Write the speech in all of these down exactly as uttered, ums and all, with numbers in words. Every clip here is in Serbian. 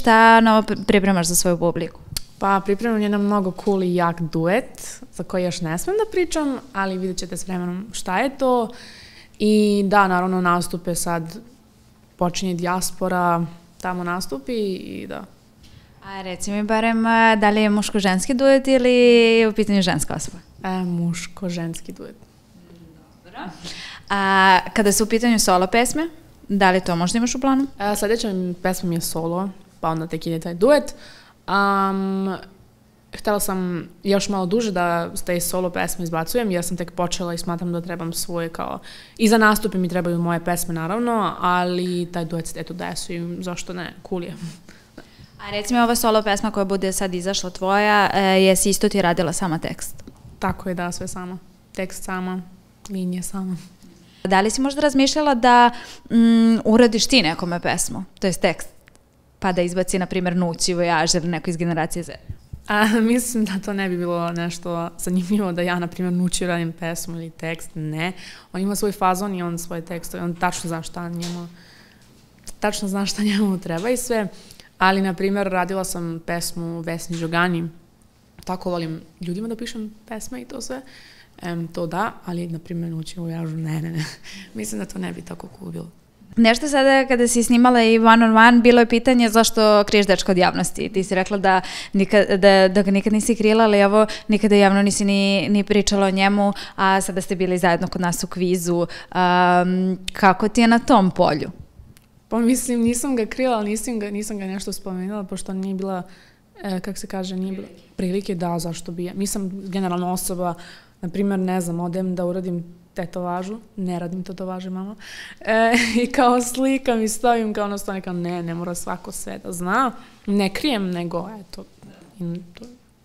šta novo pripremaš za svoju publiku? Pa pripremam jedan mnogo cool i jak duet za koji još ne smem da pričam, ali vidjet ćete s vremenom šta je to. I da, naravno nastupe sad, počinje dijaspora, tamo nastupi i da. A reci mi barem, da li je muško-ženski duet ili je u pitanju ženska osoba? E, muško-ženski duet. Dobro. A kada su u pitanju solo pesme, da li to možda imaš u planu? E, sljedeća pesma mi je solo, pa onda tek ide taj duet. Um, htjela sam još malo duže da te solo pesme izbacujem, jer sam tek počela i smatram da trebam svoje kao... I za nastupe mi trebaju moje pesme, naravno, ali taj duet se eto desu i zašto ne, cool je. A reci mi, ova solo pesma koja bude sad izašla tvoja, e, jesi isto ti radila sama tekst? Tako je, da, sve sama. Tekst sama, linije sama. Da li si možda razmišljala da mm, uradiš ti nekome pesmu, to je tekst, pa da izbaci, na primjer, Nući, Vojaž ili neko iz generacije Z? A, mislim da to ne bi bilo nešto zanimljivo da ja, na primjer, Nući radim pesmu ili tekst, ne. On ima svoj fazon i on svoje tekstove, on tačno zna šta njemu, tačno zna šta njemu treba i sve. Ali, na primjer, radila sam pesmu Vesni Đogani. Tako volim ljudima da pišem pesme i to sve. Um, to da, ali, na primjer, Nući, Vojažu, ne, ne, ne. Mislim da to ne bi tako cool bilo. Nešto sada kada si snimala i one on one, bilo je pitanje zašto kriješ dečka od javnosti. Ti si rekla da, nikad, da, da ga nikad nisi krila, ali evo, nikada javno nisi ni, ni pričala o njemu, a sada ste bili zajedno kod nas u kvizu. Um, kako ti je na tom polju? Pa mislim, nisam ga krila, ali nisam ga, nisam ga nešto spomenula, pošto nije bila, e, kako se kaže, nije bila prilike, da, zašto bi ja. Nisam generalna osoba, na primjer, ne znam, odem da uradim tetovažu, ne radim tetovaže, mama, e, i kao slikam i stavim kao na stone, kao ne, ne mora svako sve da zna, ne krijem, nego, eto, to.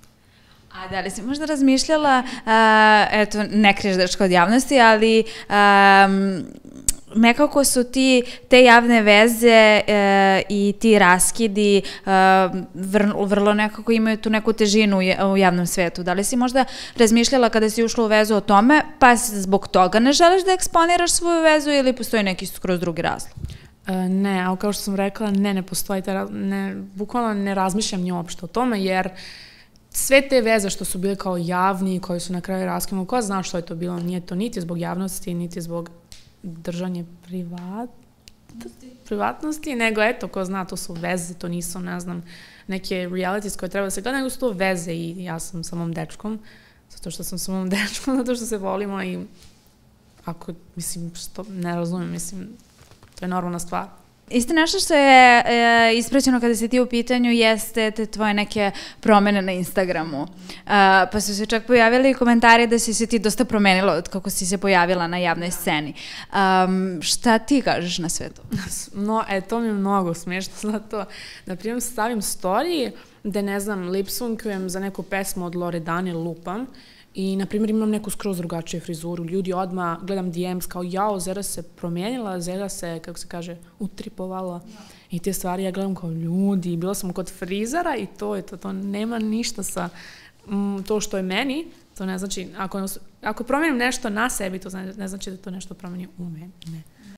A da li si možda razmišljala, a, eto, ne kriješ dečka od javnosti, ali um, nekako su ti, te javne veze e, i ti raskidi e, vrlo, vrlo nekako imaju tu neku težinu u javnom svetu. Da li si možda razmišljala kada si ušla u vezu o tome, pa zbog toga ne želiš da eksponiraš svoju vezu ili postoji neki skroz drugi razlog? E, ne, ali kao što sam rekla, ne, ne postoji, te, ne, bukvalno ne razmišljam ni uopšte o tome, jer sve te veze što su bile kao javni, koji su na kraju raskinuli, ko zna što je to bilo, nije to niti zbog javnosti, niti zbog držanje privat... privatnosti, nego eto, ko zna, to su veze, to nisu, ne znam, neke realities koje treba da se gleda, nego su to veze i ja sam sa mom dečkom, zato što sam sa mom dečkom, zato što se volimo i ako, mislim, što, ne razumijem, mislim, to je normalna stvar. Isto nešto što je e, ispraćeno kada si ti u pitanju jeste te tvoje neke promene na Instagramu. A, pa su se čak pojavili komentari da si se ti dosta promenila od kako si se pojavila na javnoj sceni. Um, šta ti kažeš na sve to? No, e, to mi je mnogo smiješno, zato, na primjer, stavim story gde, ne znam, lip-syncujem za neku pesmu od Loredane, lupam, i, na primjer, imam neku skroz drugačiju frizuru. Ljudi odmah, gledam D Ms kao, jao, Zera se promijenila, Zera se, kako se kaže, utripovala. I te stvari ja gledam kao ljudi. Bila sam kod frizara i to je to. To nema ništa sa mm, to što je meni. To ne znači, ako, ako promijenim nešto na sebi, to ne znači da to nešto promijeni u meni. Ne.